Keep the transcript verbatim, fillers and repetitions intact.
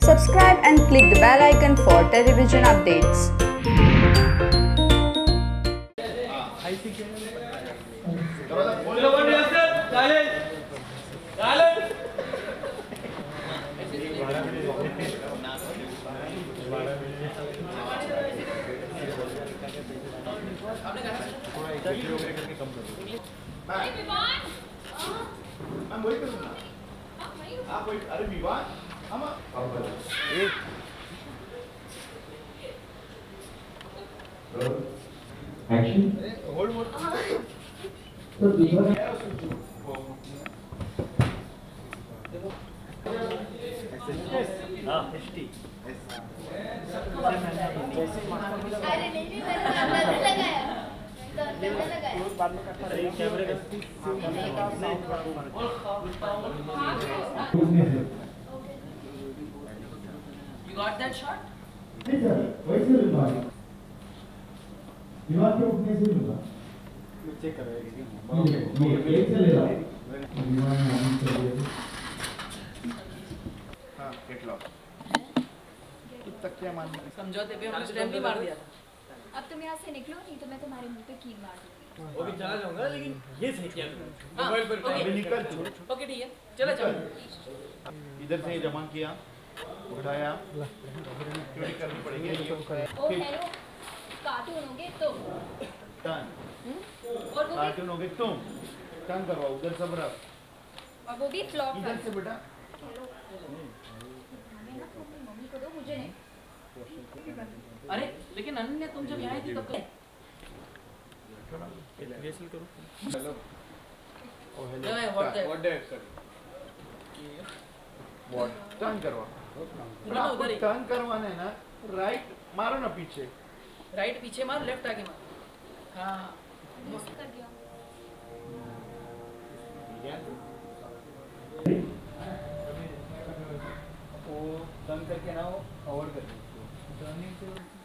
Subscribe and click the bell icon for television updates. आप वही अरे विवाद हम एक एक्शन होल्ड मोड तो दूसरा हां एसटी अरे नहीं नहीं मैंने अंदाजा लगाया तो अंदाजा लगाया बाद में करता है कैमरे का साउंड थोड़ा फर्क You got that shot? नहीं सर वैसे लूंगा विवाद के उठने से लूंगा चेक कर रहे ये ये एक से ले रहा हूं विवाद में हम चलिए हां गेट लॉक तक क्या मान समझौते पे हमने स्टैम्प भी मार दिया था। अब तुम यहाँ से निकलो नहीं तो मैं तुम्हारे मुंह पे कील मार दूंगी। वो भी चला जाऊंगा लेकिन ये सही किया मोबाइल पर अभी ओके निकल तू ओके ठीक है चलो चलो इधर से जमा किया उठाया क्यों करनी पड़ेगी ओ हेलो कार्टून होगे तुम टर्न और वो भी कार्टून हो गए तुम टर्न करवाओ उधर सब रख और वो भी फ्लॉप इधर से बेटा हेलो हमें ना तुम अपनी मम्मी को दो मुझे नहीं। अरे लेकिन अनन्या तुम जब यहाँ आई थी तब रिहर्सल करो हेलो ओ No, what the- what that sir what turn करवा पूरा ना उधर ही टर्न करवाना है ना राइट मारो ना पीछे राइट पीछे मार लेफ्ट आगे मार हाँ मिस कर दिया। वो टर्न करके ना वो कवर कर दो टर्निंग से